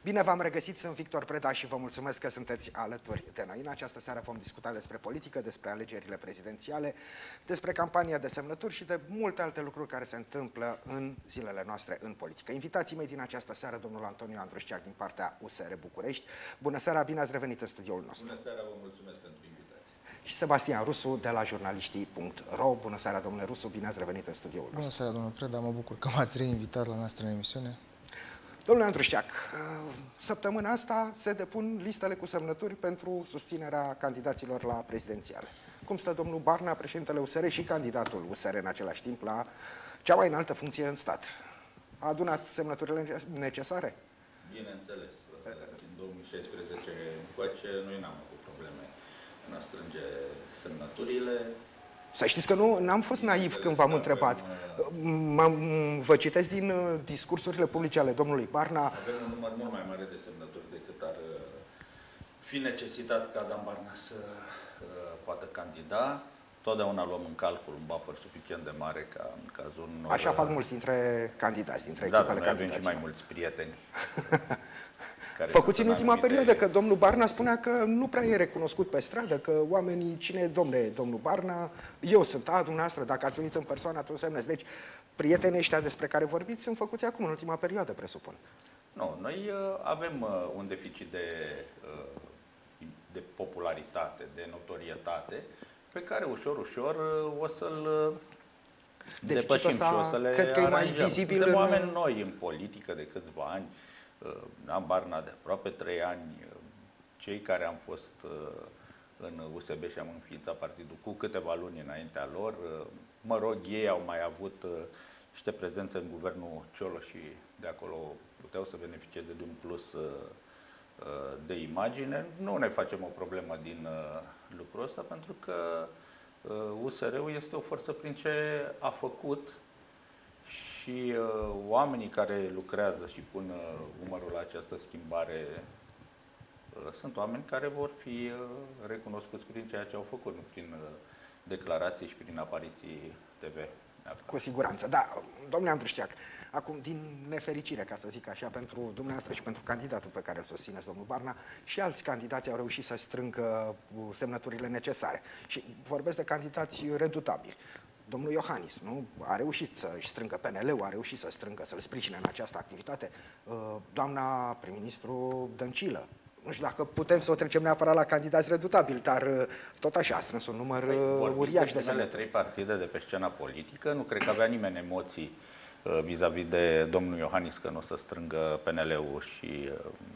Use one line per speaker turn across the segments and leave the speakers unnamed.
Bine v-am regăsit, sunt Victor Preda și vă mulțumesc că sunteți alături de noi. În această seară vom discuta despre politică, despre alegerile prezidențiale, despre campania de semnături și de multe alte lucruri care se întâmplă în zilele noastre în politică. Invitații mei din această seară, domnul Antoniu Andrușceac din partea USR București. Bună seara, bine ați revenit în studioul nostru.
Bună seara, vă mulțumesc pentru invitație.
Și Sebastian Rusu de la jurnaliștii.ro. Bună seara, domnule Rusu, bine ați revenit în studioul nostru.
Bună seara, domnule Preda, mă bucur că m-ați reinvitat la noastră emisiune.
Domnule Andrușceac, săptămâna asta se depun listele cu semnături pentru susținerea candidaților la prezidențiale. Cum stă domnul Barna, președintele USR și candidatul USR în același timp la cea mai înaltă funcție în stat? A adunat semnăturile necesare?
Bineînțeles, din 2016 încoace noi n-am avut probleme în a strânge semnăturile.
Să știți că n-am fost naiv când v-am întrebat. Vă citesc din discursurile publice ale domnului Barna.
Avem un număr mult mai mare de semnături decât ar fi necesitat ca Dan Barna să poată candida. Totdeauna luăm în calcul un buffer suficient de mare ca în cazul unor...
Așa fac mulți dintre candidați, dintre
echipele
candidaților.
Avem și mai mulți prieteni.
Făcuți în ultima perioadă, că domnul Barna spunea că nu prea e recunoscut pe stradă, că oamenii, cine e domnul Barna, eu sunt dumneavoastră, dacă ați venit în persoană, atunci semnezi. Deci, prietenii ăștia despre care vorbiți sunt făcuți acum, în ultima perioadă, presupun.
Nu, noi avem un deficit de popularitate, de notorietate, pe care ușor, ușor o să-l depășim și o să le
cred că e mai vizibil.
Suntem oameni noi în politică de câțiva ani, Dan Barna de aproape 3 ani, cei care am fost în USB și am înființat partidul cu câteva luni înaintea lor, mă rog, ei au mai avut niște prezențe în guvernul Cioloș și de acolo puteau să beneficieze de un plus de imagine. Nu ne facem o problemă din lucrul ăsta, pentru că USR-ul este o forță prin ce a făcut și oamenii care lucrează și pun umărul la această schimbare sunt oameni care vor fi recunoscuți prin ceea ce au făcut, nu prin declarații și prin apariții TV.
Cu siguranță, da. Domnule Andrușceac, acum, din nefericire, ca să zic așa, pentru dumneavoastră și pentru candidatul pe care îl susțineți, domnul Barna, și alți candidați au reușit să strângă semnăturile necesare. Și vorbesc de candidați redutabili. Domnul Iohannis, nu? A reușit să-și strângă PNL-ul, a reușit să strângă, să-l sprijine în această activitate. Doamna prim-ministru Dăncilă, nu știu dacă putem să o trecem neapărat la candidați redutabili, dar tot așa a strâns un număr uriaș de semnături.
Trei partide de pe scena politică, nu cred că avea nimeni emoții vis-a-vis de domnul Iohannis că nu o să strângă PNL-ul și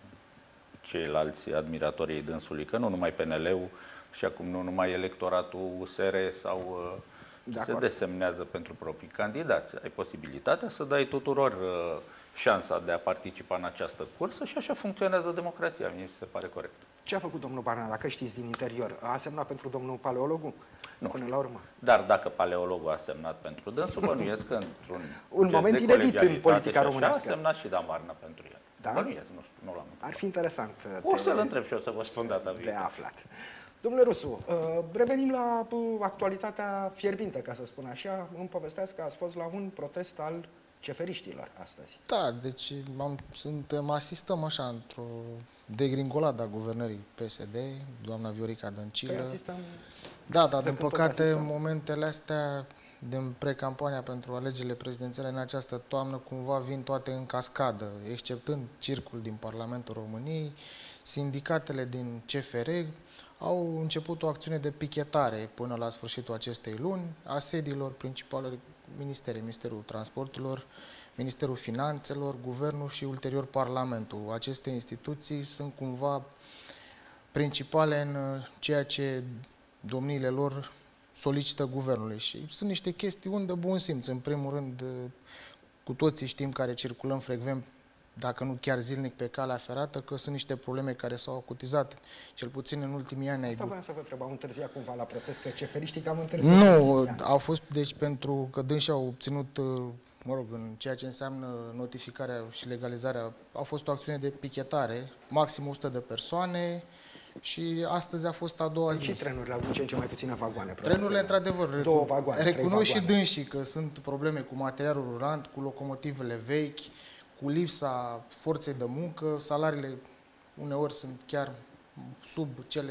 ceilalți admiratorii dânsului, că nu numai PNL-ul și acum nu numai electoratul USR sau se desemnează pentru proprii candidați. Ai posibilitatea să dai tuturor șansa de a participa în această cursă și așa funcționează democrația. Mi se pare corect.
Ce a făcut domnul Barna, dacă știți din interior? A semnat pentru domnul Paleologu?
Nu.
Până la urmă.
Dar dacă Paleologul a semnat pentru dânsul, bănuiesc că într-un
moment inedit în politica românească.
A semnat și Dan Barna pentru el.
Da?
Bănuiesc, nu știu, nu l-am întrebat.
Ar fi interesant.
O să-l întreb și o să vă spun data viitoare.
De aflat. Domnule Rusu, revenim la actualitatea fierbinte, ca să spun așa. Îmi povesteați că ați fost la un protest al ceferiștilor astăzi.
Da, deci asistăm așa într-o degringoladă a guvernării PSD, doamna Viorica Dăncilă. Da, dar din păcate în momentele astea din pre-campania pentru alegerile prezidențiale în această toamnă cumva vin toate în cascadă, exceptând circul din Parlamentul României, sindicatele din CFR au început o acțiune de pichetare până la sfârșitul acestei luni a sediilor principale ministere, Ministerul Transporturilor, Ministerul Finanțelor, Guvernul și ulterior Parlamentul. Aceste instituții sunt cumva principale în ceea ce domniile lor solicită guvernului și sunt niște chestiuni de bun simț. În primul rând, cu toții știm, care circulăm frecvent, dacă nu chiar zilnic, pe calea ferată, că sunt niște probleme care s-au acutizat, cel puțin în ultimii ani.
Asta voiam să vă întreb, au întârziat cumva la protest, că ceferiștii cam întârziat?
Nu, au fost, deci, pentru că dânsii au obținut, mă rog, în ceea ce înseamnă notificarea și legalizarea, au fost o acțiune de pichetare, maxim 100 de persoane, și astăzi a fost a doua zi.
Și trenurile au din ce în ce mai puține vagoane.
Trenurile, într-adevăr,
două vagoane,
recunosc și dânsii că sunt probleme cu materialul rurant, cu locomotivele vechi, cu lipsa forței de muncă, salariile uneori sunt chiar sub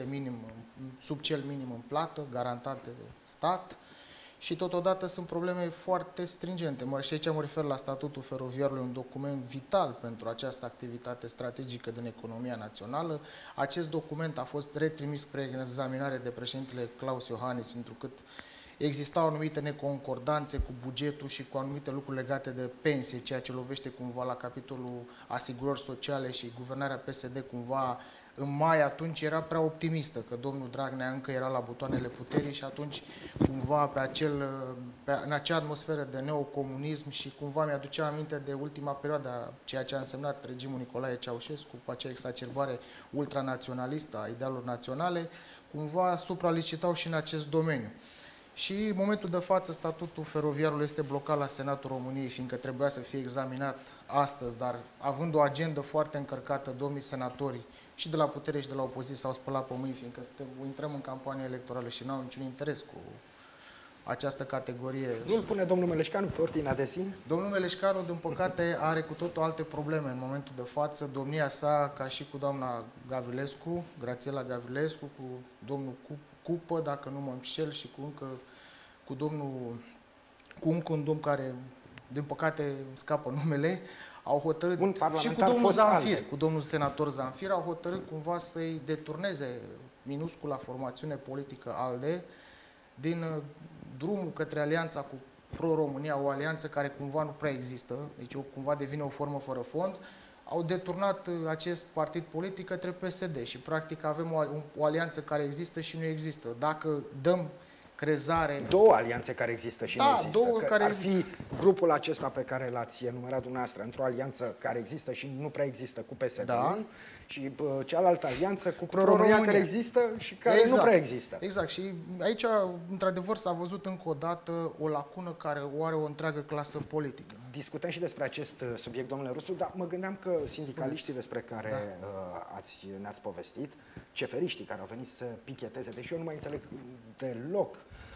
cel minim în plată, garantat de stat, și totodată sunt probleme foarte stringente. Și aici mă refer la statutul feroviarului, un document vital pentru această activitate strategică din economia națională. Acest document a fost retrimis spre examinare de președintele Klaus Iohannis, întrucât existau anumite neconcordanțe cu bugetul și cu anumite lucruri legate de pensie, ceea ce lovește cumva la capitolul asigurări sociale, și guvernarea PSD cumva în mai atunci era prea optimistă, că domnul Dragnea încă era la butoanele puterii și atunci cumva în acea atmosferă de neocomunism, și cumva mi-aducea aminte de ultima perioadă, ceea ce a însemnat regimul Nicolae Ceaușescu cu acea exacerbare ultranaționalistă a idealelor naționale, cumva supralicitau și în acest domeniu. Și în momentul de față statutul feroviarului este blocat la Senatul României, fiindcă trebuia să fie examinat astăzi, dar având o agendă foarte încărcată, domnii senatori și de la putere și de la opoziție s-au spălat pe mâini, fiindcă intrăm în campanie electorală și nu au niciun interes cu această categorie.
Nu-l pune domnul Meleșcanu pe ordinea de zi?
Domnul Meleșcanu, din păcate, are cu totul alte probleme în momentul de față. Domnia sa, ca și cu doamna Gavrilescu, Grațiela Gavrilescu, cu domnul Cupă, dacă nu mă înșel, și cu încă un domn care, din păcate, îmi scapă numele, au hotărât, și cu domnul Zanfir, cu domnul senator Zanfir, au hotărât cumva să-i deturneze minuscula formațiune politică ALDE din drumul către alianța cu Pro-România, o alianță care cumva nu prea există, deci cumva devine o formă fără fond. Au deturnat acest partid politic către PSD și practic avem o alianță care există și nu există. Dacă dăm crezare...
Două alianțe care există și nu există.
Două care
ar fi grupul acesta pe care l-ați enumerat dumneavoastră într-o alianță care există și nu prea există cu PSD,
da,
și cealaltă alianță cu Pro-România care există și care nu prea există.
Exact. Și aici, într-adevăr, s-a văzut încă o dată o lacună care o are o întreagă clasă politică.
Discutăm și despre acest subiect, domnule Rusu, dar mă gândeam că sindicaliștii despre care ne-ați povestit, ceferiștii care au venit să picheteze, deși eu nu mai înțeleg deloc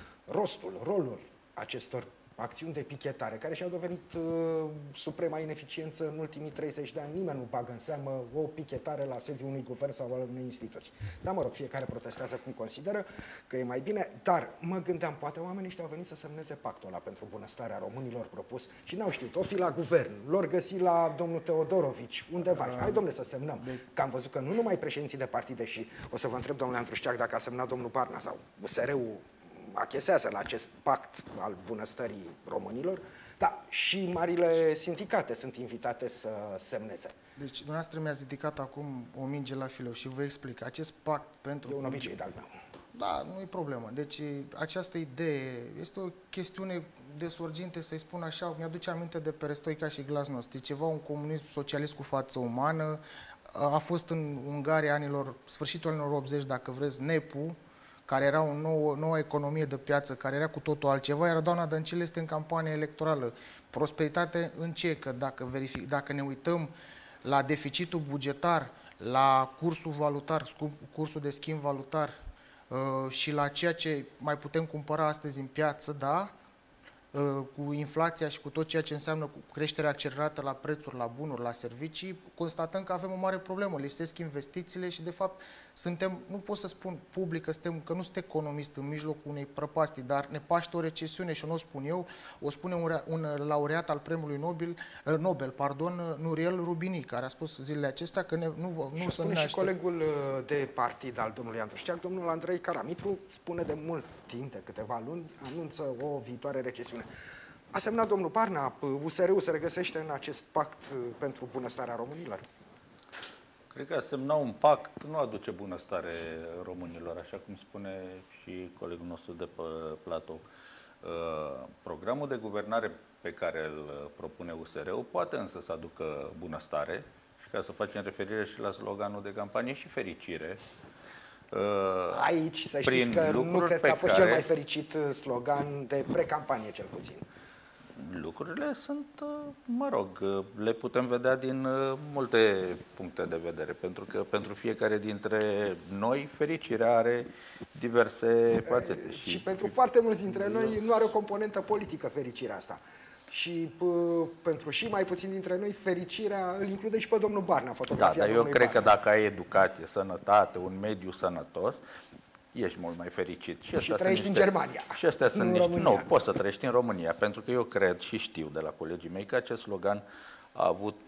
rolul acestor acțiuni de pichetare, care și-au dovedit suprema ineficiență în ultimii 30 de ani. Nimeni nu bagă în seamă o pichetare la sediul unui guvern sau al unei instituții. Dar, mă rog, fiecare protestează cum consideră că e mai bine, dar mă gândeam, poate oamenii ăștia au venit să semneze pactul ăla pentru bunăstarea românilor propus și n-au știut, o fi la guvern, lor găsi la domnul Teodorovici, undeva. Hai, domnule, să semnăm. Că am văzut că nu numai președinții de partide, și o să vă întreb, domnule Andrușceac, dacă a semnat domnul Barna sau USR-ul achesează la acest pact al bunăstării românilor, dar și marile sindicate sunt invitate să semneze.
Deci, dumneavoastră mi-ați ridicat acum o minge la fileu și vă explic. Acest pact pentru...
E un obicei de-al meu.
Da, nu e problemă. Deci, această idee este o chestiune de sorginte, să-i spun așa, mi-aduce aminte de perestoica și glasnost. E ceva, un comunism socialist cu față umană. A fost în Ungaria sfârșitul anilor 80, dacă vreți, NEP-ul, care era o nouă economie de piață, care era cu totul altceva, iar doamna Dăncilă este în campanie electorală. Prosperitate în ce? Că dacă ne uităm la deficitul bugetar, la cursul valutar, cursul de schimb valutar și la ceea ce mai putem cumpăra astăzi în piață, da, cu inflația și cu tot ceea ce înseamnă cu creșterea accelerată la prețuri, la bunuri, la servicii, constatăm că avem o mare problemă. Lipsesc investițiile și, de fapt, nu pot să spun public că nu sunt economist în mijlocul unei prăpastii, dar ne paște o recesiune și nu o spun eu, o spune un laureat al premiului Nobel, Nuriel Rubini, care a spus zilele acestea că nu să ne
și colegul de partid al domnului Andrușceac, domnul Andrei Caramitru, spune de mult timp, de câteva luni, anunță o viitoare recesiune. A semnat domnul Barna, USR-ul se regăsește în acest pact pentru bunăstarea românilor?
Cred că a semna un pact nu aduce bunăstare românilor, așa cum spune și colegul nostru de pe platou. Programul de guvernare pe care îl propune USR-ul poate însă să aducă bunăstare, și ca să facem referire și la sloganul de campanie, și fericire.
Aici să știți că nu cred că a fost cel mai fericit slogan de precampanie, cel puțin.
Lucrurile sunt, mă rog, le putem vedea din multe puncte de vedere, pentru că pentru fiecare dintre noi fericirea are diverse fațete.
Și pentru foarte mulți dintre noi nu are o componentă politică fericirea asta. și pentru și mai puțin dintre noi, fericirea îl include și pe domnul Barna, fotografia
dar eu
domnului
cred că
Barna.
dacă ai educație, sănătate, un mediu sănătos, ești mult mai fericit.
Și trăiești în Germania,
Și astea sunt niște...
România.
Nu, poți să trăiești în România, pentru că eu cred și știu de la colegii mei că acest slogan a avut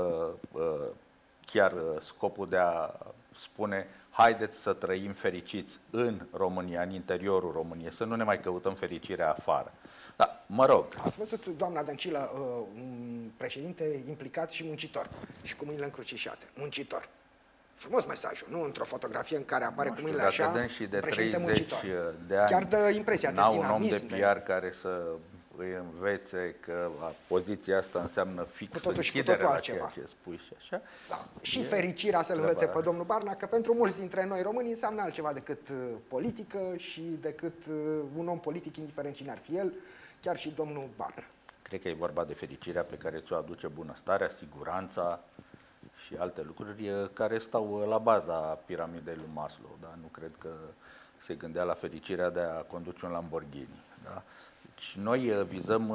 chiar scopul de a spune haideți să trăim fericiți în România, în interiorul României, să nu ne mai căutăm fericirea afară. Da, mă rog.
Ați văzut, doamna Dăncilă, un președinte implicat și muncitor și cu mâinile încrucișate. Muncitor. Frumos mesajul, nu într-o fotografie în care apare cu mâinile așa,
dacă dăm și de
președinte
30
muncitor.
de ani,
chiar dă impresia de
un
dinamism.
om de PR care să îi învețe că poziția asta înseamnă fix închiderea la ceea ce spui și așa.
Da. Și fericirea să-l învețe pe domnul Barna, că pentru mulți dintre noi români înseamnă altceva decât politică și decât un om politic, indiferent cine ar fi el, chiar și domnul Barna.
Cred că e vorba de fericirea pe care ți-o aduce bunăstarea, siguranța și alte lucruri care stau la baza piramidei lui Maslow. Da? Nu cred că se gândea la fericirea de a conduce un Lamborghini. Da? Deci noi vizăm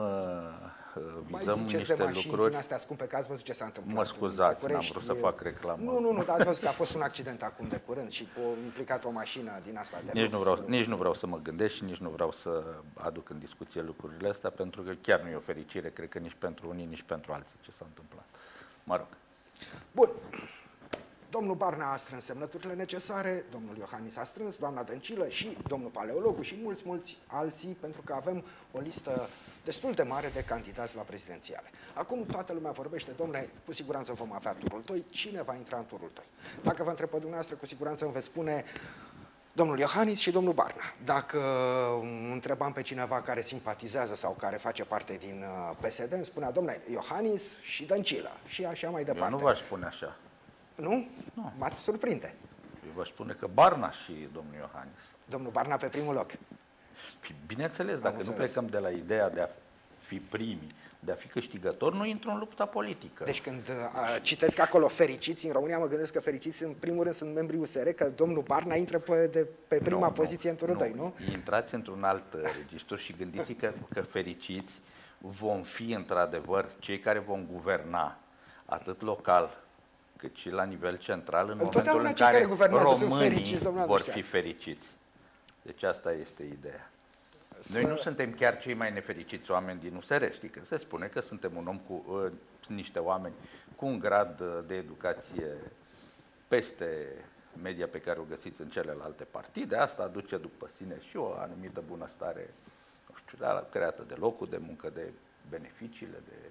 niște lucruri.
Din astea scumpe, că ați văzut ce s-a întâmplat.
Mă scuzați, n-am vrut să fac reclamă.
Nu, dar ați văzut că a fost un accident acum de curând și a implicat o mașină din asta de
nici nu vreau să mă gândesc și nici nu vreau să aduc în discuție lucrurile astea, pentru că chiar nu e o fericire, cred că nici pentru unii, nici pentru alții ce s-a întâmplat. Mă rog.
Bun. Domnul Barna a strâns semnăturile necesare, domnul Iohannis a strâns, doamna Dăncilă și domnul Paleologu și mulți alții, pentru că avem o listă destul de mare de candidați la prezidențiale. Acum toată lumea vorbește, domnule, cu siguranță vom avea turul 2, cine va intra în turul 2? Dacă vă întreb pe dumneavoastră, cu siguranță îmi veți spune domnul Iohannis și domnul Barna. Dacă întrebam pe cineva care simpatizează sau care face parte din PSD, îmi spunea, domnule, Iohannis și Dăncilă și așa mai departe.
Eu nu v-aș spune așa.
Nu? Nu. M-ați surprinde.
Eu v-aș spune că Barna și domnul Iohannis.
Domnul Barna pe primul loc.
Bineînțeles, dacă nu plecăm de la ideea de a fi primii, de a fi câștigători, nu intru în lupta politică.
Deci când citesc acolo fericiți, în România mă gândesc că fericiți în primul rând sunt membrii USR, că domnul Barna intră pe prima poziție în turul 2, nu?
Intrați într-un alt registru și gândiți că fericiți vom fi într-adevăr cei care vom guverna atât local cât și la nivel central în momentul în care românii vor fi fericiți. Deci asta este ideea. Noi nu suntem chiar cei mai nefericiți oameni din USR, știi că se spune că suntem un om cu niște oameni cu un grad de educație peste media pe care o găsiți în celelalte partide. Asta aduce după sine și o anumită bunăstare, nu știu, creată de locuri de muncă, de beneficiile, de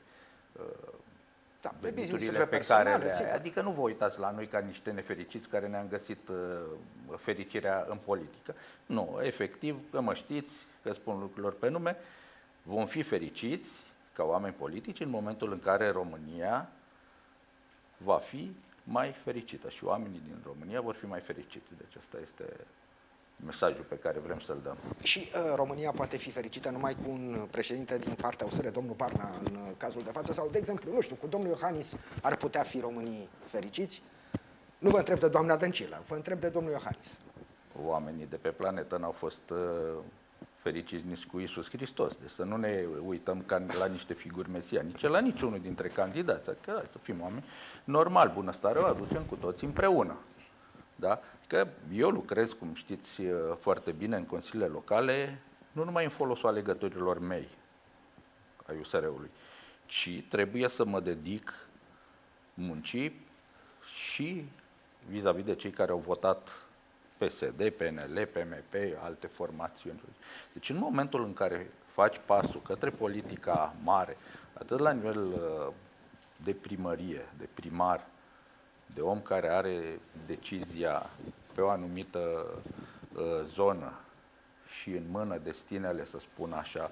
veniturile pe care le ai. Adică nu vă uitați la noi ca niște nefericiți care ne-am găsit fericirea în politică. Nu, efectiv, că mă știți, că spun lucrurilor pe nume, vom fi fericiți ca oameni politici în momentul în care România va fi mai fericită și oamenii din România vor fi mai fericiți. Deci asta este mesajul pe care vrem să-l dăm.
Și România poate fi fericită numai cu un președinte din partea USR, domnul Barna, în cazul de față, sau, de exemplu, nu știu, cu domnul Iohannis ar putea fi românii fericiți? Nu vă întreb de doamna Dăncilă, vă întreb de domnul Iohannis.
Oamenii de pe planetă n-au fost fericiți nici cu Iisus Hristos. Deci să nu ne uităm ca la niște figuri mesianice, la niciunul dintre candidați. Adică hai să fim oameni normal, bunăstarea o aducem cu toți împreună. Da? Că eu lucrez, cum știți foarte bine, în consiliile locale, nu numai în folosul alegătorilor mei, ai USR-ului, ci trebuie să mă dedic muncii și vis-a-vis de cei care au votat PSD, PNL, PMP, alte formațiuni. Deci în momentul în care faci pasul către politica mare, atât la nivel de primărie, de primar, de om care are decizia pe o anumită zonă și în mână destinele, să spun așa,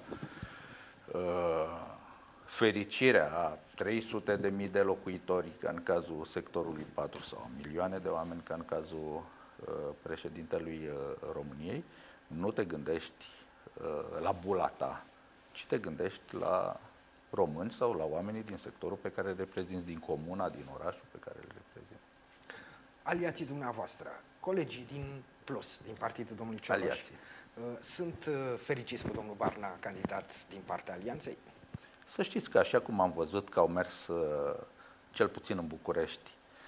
fericirea a 300.000 de locuitori, ca în cazul sectorului 4, sau milioane de oameni, ca în cazul președintelui României, nu te gândești la bula ta, ci te gândești la români sau la oamenii din sectorul pe care îl reprezinți, din comuna, din orașul pe care îl reprezinți.
Aliații dumneavoastră, colegii din Plus, din partidul domnului Cioloș, sunt fericiți cu domnul Barna, candidat din partea Alianței?
Să știți că așa cum am văzut că au mers, cel puțin în București,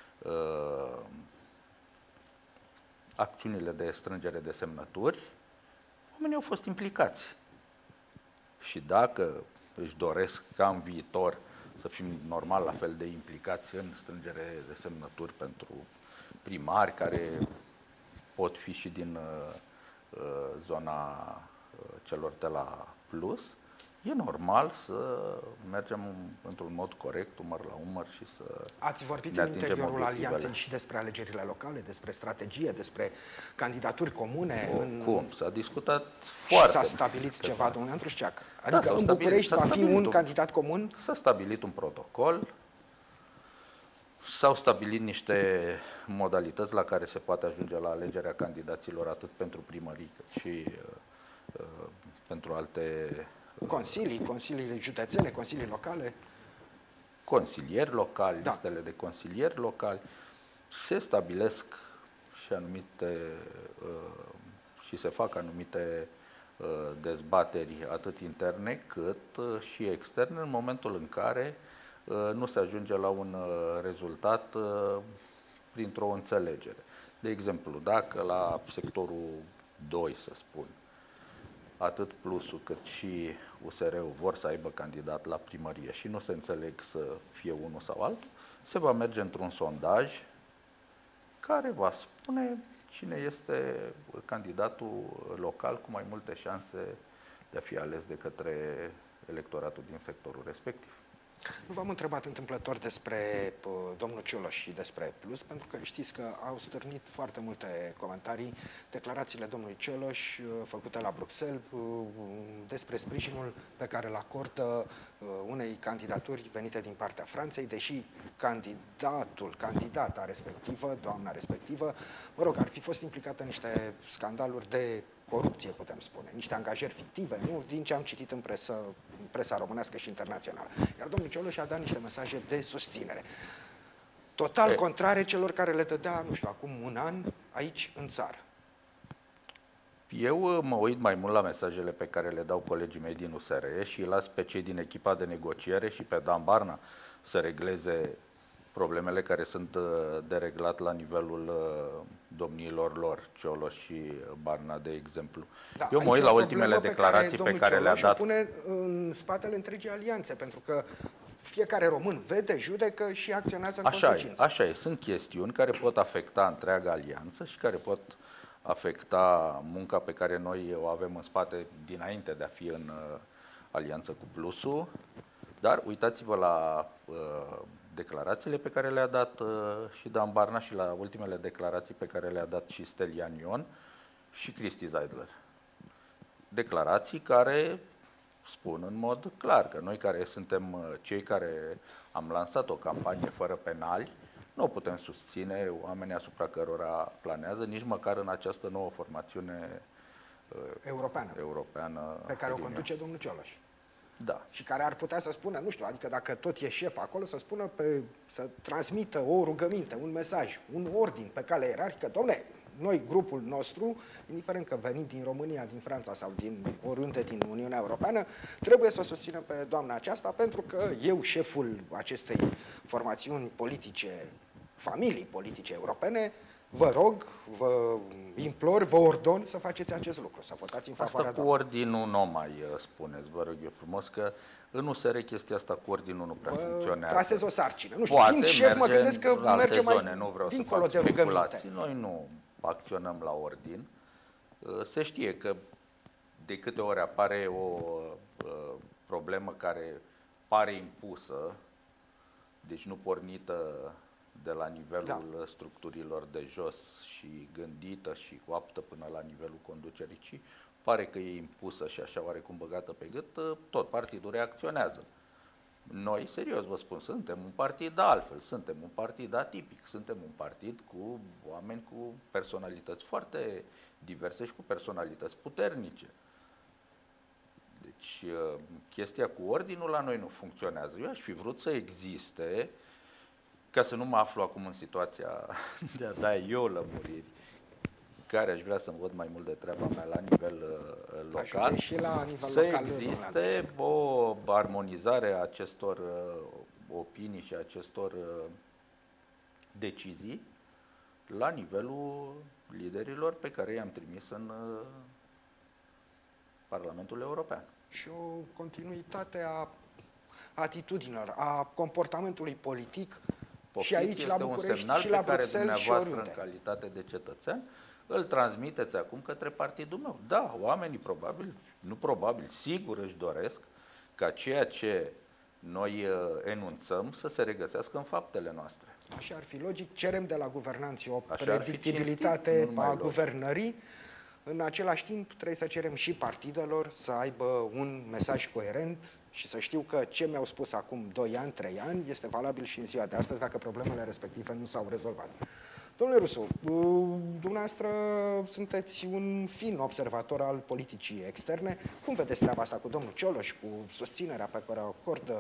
acțiunile de strângere de semnături, oamenii au fost implicați. Și dacă își doresc ca în viitor să fim normal la fel de implicați în strângere de semnături pentru primari, care pot fi și din zona celor de la Plus, e normal să mergem într-un mod corect, umăr la umăr și să
Ați vorbit în interiorul alianței și despre alegerile locale, despre strategie, despre candidaturi comune?
Cum? S-a discutat foarte.
Și s-a stabilit ceva, domnule Andrușceac? Adică în București va fi un candidat comun?
S-a stabilit un protocol, s-au stabilit niște modalități la care se poate ajunge la alegerea candidaților atât pentru primării cât și pentru alte
consiliile județene, consilii locale?
Consilieri locali, listele de consilieri locali. Se stabilesc și anumite și se fac anumite dezbateri atât interne cât și externe în momentul în care nu se ajunge la un rezultat printr-o înțelegere. De exemplu, dacă la sectorul 2, să spun, atât Plusul cât și USR-ul vor să aibă candidat la primărie și nu se înțeleg să fie unul sau altul, se va merge într-un sondaj care va spune cine este candidatul local cu mai multe șanse de a fi ales de către electoratul din sectorul respectiv.
Nu v-am întrebat întâmplător despre domnul Cioloș și despre Plus, pentru că știți că au stârnit foarte multe comentarii declarațiile domnului Cioloș făcute la Bruxelles despre sprijinul pe care îl acordă unei candidaturi venite din partea Franței, deși candidata respectivă, doamna respectivă, mă rog, ar fi fost implicată în niște scandaluri de corupție, putem spune, niște angajări fictive, nu? Din ce am citit în presa românească și internațională. Iar domnul Cioloș a dat niște mesaje de susținere. Total contrare celor care le dădea, nu știu, acum un an, aici, în țară.
Eu mă uit mai mult la mesajele pe care le dau colegii mei din USR și îi las pe cei din echipa de negociere și pe Dan Barna să regleze problemele care sunt de reglat la nivelul domniilor lor, Cioloș și Barna, de exemplu.
Da,
eu mă uit la ultimele declarații pe care le-a dat.
Pune în spatele întregii alianțe, pentru că fiecare român vede, judecă și acționează în consecință.
Așa e. Sunt chestiuni care pot afecta întreaga alianță și care pot afecta munca pe care noi o avem în spate dinainte de a fi în alianță cu Plusul. Dar uitați-vă la declarațiile pe care le-a dat și Dan Barna și la ultimele declarații pe care le-a dat și Stelian Ion și Cristi Zeidler. Declarații care spun în mod clar că noi care suntem cei care am lansat o campanie fără penali, nu putem susține oamenii asupra cărora planează, nici măcar în această nouă formațiune europeană
pe care o conduce domnul Cioloș.
Da.
Și care ar putea să spună, nu știu, adică dacă tot e șef acolo, să spună, să transmită o rugăminte, un mesaj, un ordin pe cale ierarhică. Dom'le, noi, grupul nostru, indiferent că venim din România, din Franța sau din oriunde din Uniunea Europeană, trebuie să o susținem pe doamna aceasta, pentru că eu, șeful acestei formațiuni politice, familii politice europene, vă rog, vă implor, vă ordon să faceți acest lucru, să votați în favoarea
doamnei. Asta cu ordinul nu mai spuneți, vă rog eu frumos, că în USR chestia asta cu ordinul nu prea funcționează.
Trasez o sarcină. Nu știu, fiind șef, mă gândesc că merge mai
nu vreau
dincolo
să fac
de rugăminte.
Noi nu acționăm la ordin. Se știe că de câte ori apare o problemă care pare impusă, deci nu pornită de la nivelul structurilor de jos și gândită și coaptă până la nivelul conducerii, ci pare că e impusă și așa oarecum băgată pe gât, tot partidul reacționează. Noi, serios vă spun, suntem un partid altfel, suntem un partid atipic, suntem un partid cu oameni cu personalități foarte diverse și cu personalități puternice. Deci, chestia cu ordinul la noi nu funcționează. Eu aș fi vrut să existe, ca să nu mă aflu acum în situația de a da eu lămuriri, care aș vrea să-mi văd mai mult de treaba mea la nivel local,
și la nivel
să
local,
existe o armonizare a acestor opinii și a acestor decizii la nivelul liderilor pe care i-am trimis în Parlamentul European.
Și o continuitate a atitudinilor, a comportamentului politic și aici la București și la Bruxelles și oriunde.
În calitate de cetățean îl transmiteți acum către partidul meu. Da, oamenii probabil, nu probabil, sigur își doresc ca ceea ce noi enunțăm să se regăsească în faptele noastre.
Așa ar fi logic. Cerem de la guvernanții o predictibilitate a guvernării. În același timp trebuie să cerem și partidelor să aibă un mesaj coerent și să știu că ce mi-au spus acum 2 ani, 3 ani este valabil și în ziua de astăzi dacă problemele respective nu s-au rezolvat. Domnule Rusu, dumneavoastră sunteți un fin observator al politicii externe. Cum vedeți treaba asta cu domnul Cioloș, cu susținerea pe care o acordă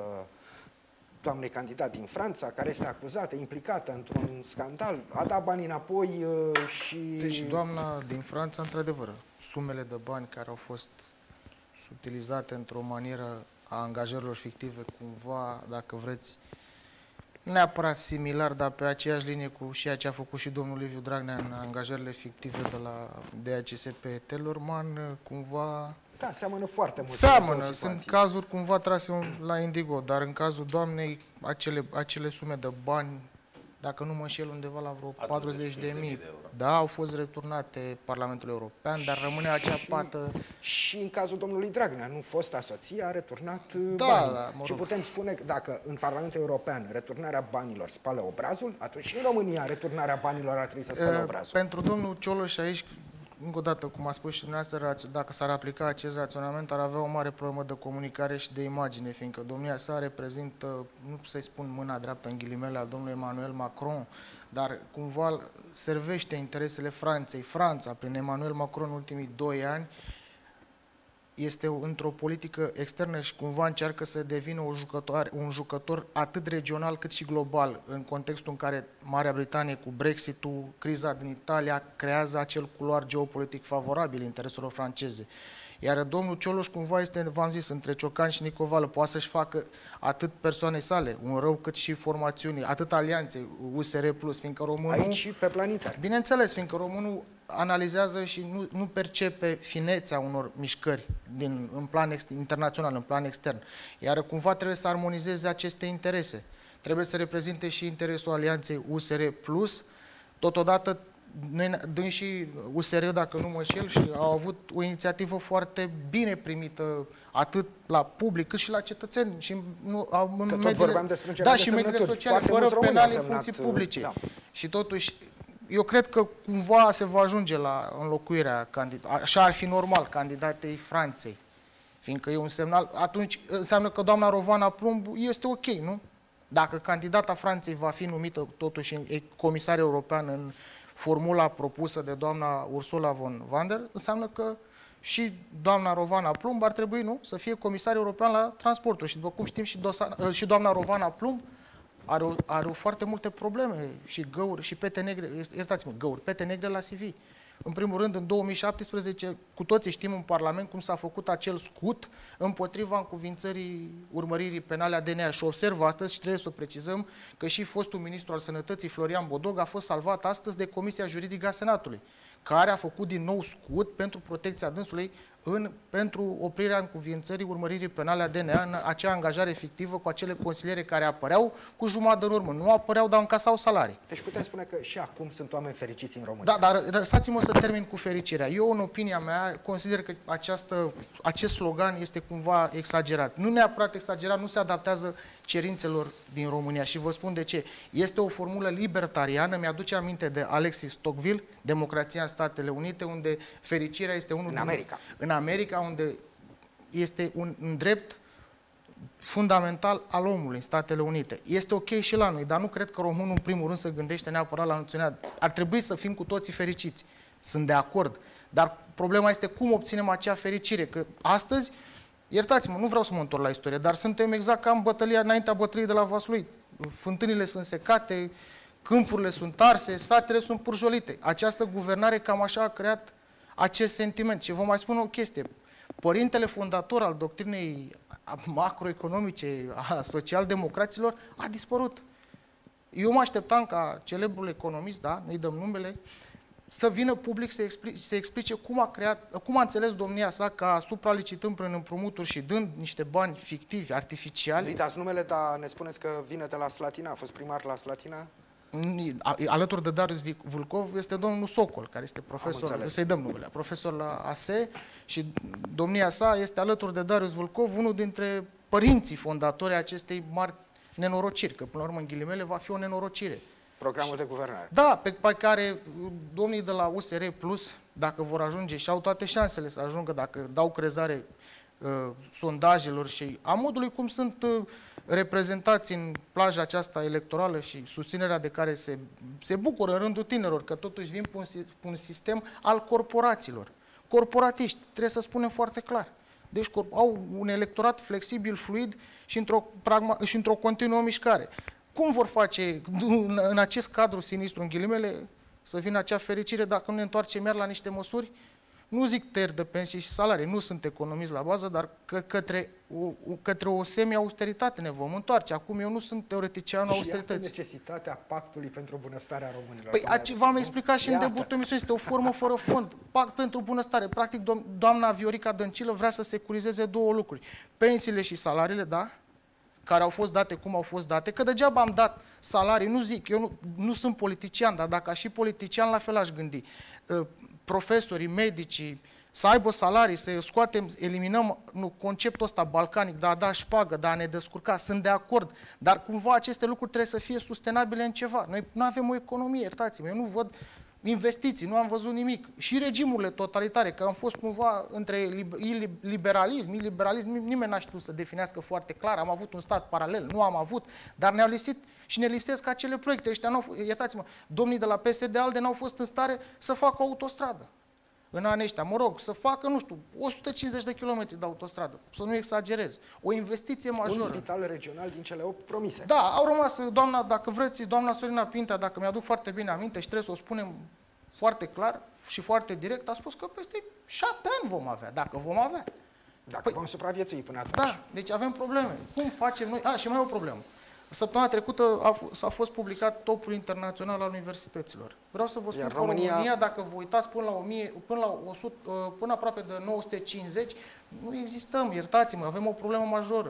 doamnei candidat din Franța, care este acuzată, implicată într-un scandal, a dat bani înapoi și...
Deci doamna din Franța, într-adevăr, sumele de bani care au fost utilizate într-o manieră a angajărilor fictive, cumva, dacă vreți, neapărat similar, dar pe aceeași linie cu ceea ce a făcut și domnul Liviu Dragnea în angajările fictive de la DACS pe Telorman, cumva...
Da, seamănă foarte mult.
Seamănă, sunt cazuri cumva trase la indigo, dar în cazul doamnei, acele sume de bani, dacă nu mă înșel, undeva la vreo 40.000, da, au fost returnate Parlamentului European, dar rămâne acea pată...
Și în cazul domnului Dragnea, nu fosta soție a returnat bani.
Da, mă rog.
Și putem spune că dacă în Parlamentul European returnarea banilor spală obrazul, atunci și în România returnarea banilor ar trebui să spală obrazul.
Pentru domnul Cioloș aici, încă o dată, cum a spus și dumneavoastră, dacă s-ar aplica acest raționament, ar avea o mare problemă de comunicare și de imagine, fiindcă domnia sa reprezintă, nu să-i spun mâna dreaptă în ghilimele, al domnului Emmanuel Macron, dar cumva servește interesele Franței. Franța, prin Emmanuel Macron, în ultimii 2 ani, este într-o politică externă și cumva încearcă să devină un jucător atât regional cât și global, în contextul în care Marea Britanie cu Brexit-ul, criza din Italia, creează acel culoar geopolitic favorabil intereselor franceze. Iar domnul Cioloș cumva este, v-am zis, între Ciocan și Nicovală, poate să-și facă atât persoanei sale un rău, cât și formațiunii, atât alianței USR+, fiindcă românul...
Aici și pe planetar.
Bineînțeles, fiindcă românul analizează și nu percepe finețea unor mișcări în plan internațional, în plan extern. Iar cumva trebuie să armonizeze aceste interese. Trebuie să reprezinte și interesul alianței USR+, totodată și USR, dacă nu mă înșel, și au avut o inițiativă foarte bine primită atât la public cât și la cetățeni și în mediile sociale, fără penale în funcții publice. Da. Și totuși, eu cred că cumva se va ajunge la înlocuirea așa ar fi normal, candidatei Franței, fiindcă e un semnal, atunci înseamnă că doamna Rovana Plumb este ok, nu? Dacă candidata Franței va fi numită totuși comisar european în formula propusă de doamna Ursula von der Leyen, înseamnă că și doamna Rovana Plumb ar trebui, nu, să fie comisar european la transporturi. Și după cum știm, și doamna Rovana Plumb are foarte multe probleme și găuri și pete negre, iertați-mă, găuri, pete negre la CV. În primul rând, în 2017, cu toții știm în Parlament cum s-a făcut acel scut împotriva încuvințării urmăririi penale a DNA. Și observ astăzi, și trebuie să o precizăm, că și fostul ministru al Sănătății, Florian Bodog, a fost salvat astăzi de Comisia Juridică a Senatului, care a făcut din nou scut pentru protecția dânsului pentru oprirea încuvințării urmăririi penale a DNA în acea angajare fictivă cu acele consiliere care apăreau cu jumătate în urmă. Nu apăreau, dar încasau salarii.
Deci putem spune că și acum sunt oameni fericiți în România.
Da, dar lăsați-mă să termin cu fericirea. Eu, în opinia mea, consider că acest slogan este cumva exagerat. Nu neapărat exagerat, nu se adaptează cerințelor din România. Și vă spun de ce. Este o formulă libertariană, mi-aduce aminte de Alexis Tocqueville, Democrația în Statele Unite, unde fericirea este unul în America, unde este un drept fundamental al omului în Statele Unite. Este ok și la noi, dar nu cred că românul în primul rând se gândește neapărat la noțiunea. Ar trebui să fim cu toții fericiți. Sunt de acord. Dar problema este cum obținem acea fericire. Că astăzi, iertați-mă, nu vreau să mă întorc la istorie, dar suntem exact ca în bătălia, înaintea bătăliei de la Vaslui. Fântânile sunt secate, câmpurile sunt arse, satele sunt purjolite. Această guvernare cam așa a creat acest sentiment. Și vă mai spun o chestie. Părintele fondator al doctrinei macroeconomice a social-democraților a dispărut. Eu mă așteptam ca celebrul economist, da, nu-i dăm numele, să vină public să explice cum a înțeles domnia sa ca supralicitând prin împrumuturi și dând niște bani fictivi, artificiali.
Nu-i dați numele, dar ne spuneți că vine de la Slatina, a fost primar la Slatina?
Alături de Darius Vulcov este domnul Socol, care este profesor, să-i dăm numele, profesor la ASE, și domnia sa este alături de Darius Vulcov, unul dintre părinții fondatori acestei mari nenorociri, că până la urmă, în ghilimele, va fi o nenorocire.
Programul de guvernare.
Da, pe care domnii de la USR Plus, dacă vor ajunge, și au toate șansele să ajungă, dacă dau crezare sondajelor și a modului cum sunt reprezentați în plaja aceasta electorală și susținerea de care se bucură în rândul tinerilor, că totuși vin pe un sistem al corporațiilor. Corporatiști, trebuie să spunem foarte clar. Deci au un electorat flexibil, fluid și într-o continuă mișcare. Cum vor face în acest cadru sinistru, în ghilimele, să vină acea fericire dacă nu ne întoarcem iar la niște măsuri? Nu zic tăieri de pensii și salarii, nu sunt economist la bază, dar către o semi-austeritate ne vom întoarce. Acum eu nu sunt teoreticianul austerității.
Și necesitatea pactului pentru bunăstarea românilor.
Păi v-am explicat și în debutul emisiunii, este o formă fără fond. Pact pentru bunăstare. Practic, doamna Viorica Dăncilă vrea să securizeze două lucruri. Pensiile și salariile, da? Care au fost date cum au fost date, că degeaba am dat salarii, nu zic, eu nu sunt politician, dar dacă aș fi politician, la fel aș gândi. Profesorii, medicii, să aibă salarii, să scoatem, eliminăm conceptul ăsta balcanic, de a da șpagă, de a ne descurca, sunt de acord, dar cumva aceste lucruri trebuie să fie sustenabile în ceva. Noi nu avem o economie, iertați-mă, eu nu văd investiții, nu am văzut nimic. Și regimurile totalitare, că am fost cumva între liberalism, iliberalism, nimeni n-a știut să definească foarte clar, am avut un stat paralel, nu am avut, dar ne-au lipsit și ne lipsesc acele proiecte. Ăștia iertați-mă, domnii de la PSD-ALDE n-au fost în stare să facă o autostradă. În anii ăștia, mă rog, să facă, nu știu, 150 de kilometri de autostradă, să nu exagerez. O investiție majoră.
Un spital regional din cele 8 promise.
Da, au rămas, doamna, dacă vreți, doamna Sorina Pintea, dacă mi-aduc foarte bine aminte și trebuie să o spunem foarte clar și foarte direct, a spus că peste 7 ani vom avea, dacă vom avea.
Dacă vom supraviețui până atunci.
Da, deci avem probleme. Cum facem noi? Și mai e o problemă. Săptămâna trecută a fost publicat topul internațional al universităților. Vreau să vă spun că România, dacă vă uitați până aproape de 950, nu existăm, iertați-mă, avem o problemă majoră.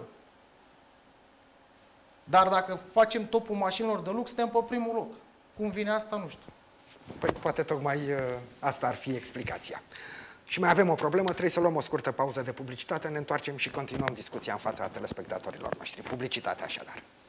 Dar dacă facem topul mașinilor de lux, suntem pe primul loc. Cum vine asta, nu știu.
Păi poate tocmai asta ar fi explicația. Și mai avem o problemă, trebuie să luăm o scurtă pauză de publicitate, ne întoarcem și continuăm discuția în fața telespectatorilor noștri. Publicitate așadar.